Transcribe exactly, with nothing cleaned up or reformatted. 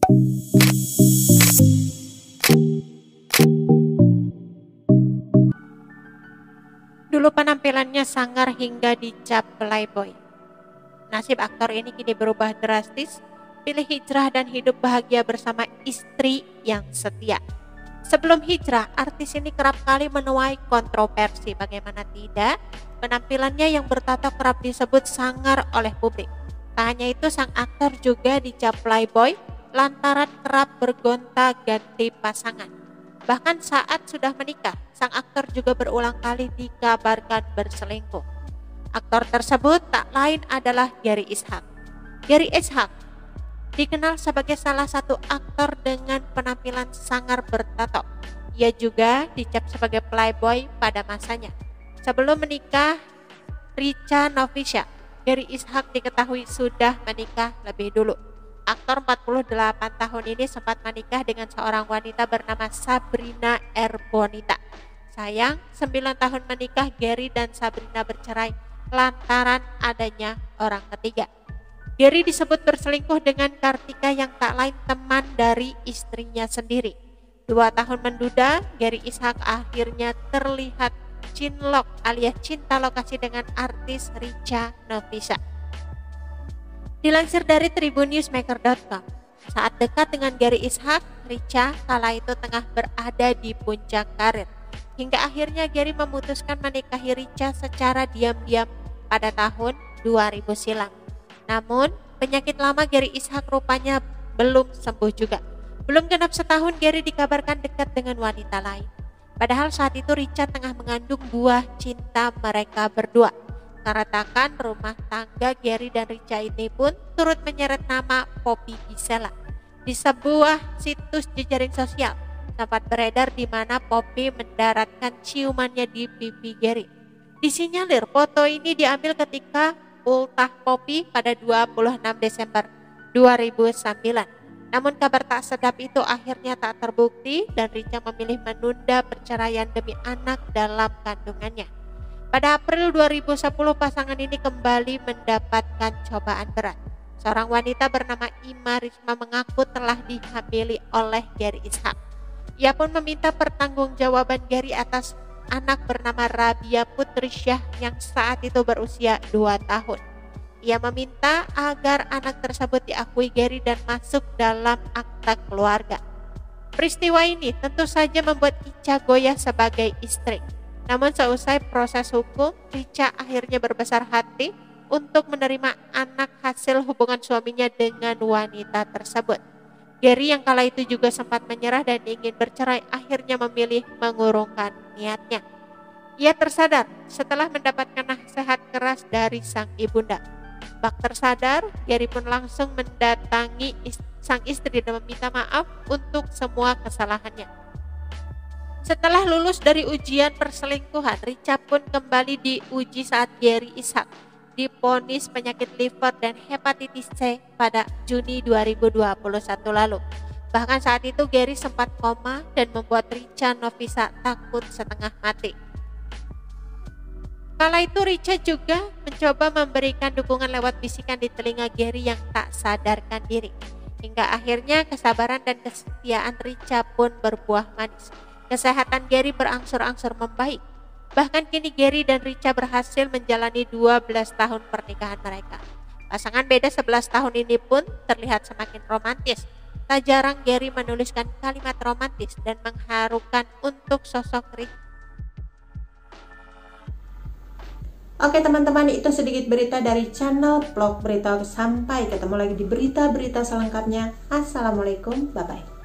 Dulu penampilannya sangar hingga dicap playboy. Nasib aktor ini kini berubah drastis, pilih hijrah dan hidup bahagia bersama istri yang setia. Sebelum hijrah, artis ini kerap kali menuai kontroversi. Bagaimana tidak, penampilannya yang bertato kerap disebut sangar oleh publik. Tak hanya itu, sang aktor juga dicap playboy lantaran kerap bergonta-ganti pasangan. Bahkan saat sudah menikah, sang aktor juga berulang kali dikabarkan berselingkuh. Aktor tersebut tak lain adalah Gary Ishak. Gary Ishak dikenal sebagai salah satu aktor dengan penampilan sangar bertato. Ia juga dicap sebagai playboy pada masanya. Sebelum menikah Richa Novisha, Gary Ishak diketahui sudah menikah lebih dulu. Aktor empat puluh delapan tahun ini sempat menikah dengan seorang wanita bernama Sabrina Erbonita. Sayang, sembilan tahun menikah, Gary dan Sabrina bercerai lantaran adanya orang ketiga. Gary disebut berselingkuh dengan Kartika yang tak lain teman dari istrinya sendiri. Dua tahun menduda, Gary Ishak akhirnya terlihat cinlok alias cinta lokasi dengan artis Richa Novisha. Dilansir dari tribun newsmaker dot com, saat dekat dengan Gary Ishak, Richa kala itu tengah berada di puncak karir. Hingga akhirnya Gary memutuskan menikahi Richa secara diam-diam pada tahun dua ribu silam. Namun, penyakit lama Gary Ishak rupanya belum sembuh juga. Belum genap setahun, Gary dikabarkan dekat dengan wanita lain. Padahal saat itu Richa tengah mengandung buah cinta mereka berdua. Karatakan rumah tangga Gary dan Richa ini pun turut menyeret nama Poppy Gisela. Di sebuah situs jejaring sosial, sempat beredar di mana Poppy mendaratkan ciumannya di pipi Gary. Disinyalir foto ini diambil ketika ultah Poppy pada dua puluh enam Desember dua ribu sembilan. Namun kabar tak sedap itu akhirnya tak terbukti dan Richa memilih menunda perceraian demi anak dalam kandungannya. Pada April dua ribu sepuluh pasangan ini kembali mendapatkan cobaan berat. Seorang wanita bernama Ima Risma mengaku telah dihamili oleh Gary Ishak. Ia pun meminta pertanggungjawaban Gary atas anak bernama Rabia Putrissyah yang saat itu berusia dua tahun. Ia meminta agar anak tersebut diakui Gary dan masuk dalam akta keluarga. Peristiwa ini tentu saja membuat Richa goyah sebagai istri. Namun seusai proses hukum, Richa akhirnya berbesar hati untuk menerima anak hasil hubungan suaminya dengan wanita tersebut. Gary yang kala itu juga sempat menyerah dan ingin bercerai akhirnya memilih mengurungkan niatnya. Ia tersadar setelah mendapatkan nasihat keras dari sang ibunda. Bak tersadar, Gary pun langsung mendatangi is- sang istri dan meminta maaf untuk semua kesalahannya. Setelah lulus dari ujian perselingkuhan, Richa pun kembali diuji saat Gary Ishak divonis penyakit liver dan hepatitis C pada Juni dua ribu dua puluh satu lalu. Bahkan saat itu Gary sempat koma dan membuat Richa Novisha takut setengah mati. Kala itu Richa juga mencoba memberikan dukungan lewat bisikan di telinga Gary yang tak sadarkan diri. Hingga akhirnya kesabaran dan kesetiaan Richa pun berbuah manis. Kesehatan Gary berangsur-angsur membaik. Bahkan kini Gary dan Richa berhasil menjalani dua belas tahun pernikahan mereka. Pasangan beda sebelas tahun ini pun terlihat semakin romantis. Tak jarang Gary menuliskan kalimat romantis dan mengharukan untuk sosok Richa. Oke teman-teman, itu sedikit berita dari channel Vlog Berita. Sampai ketemu lagi di berita-berita selengkapnya. Assalamualaikum, bye-bye.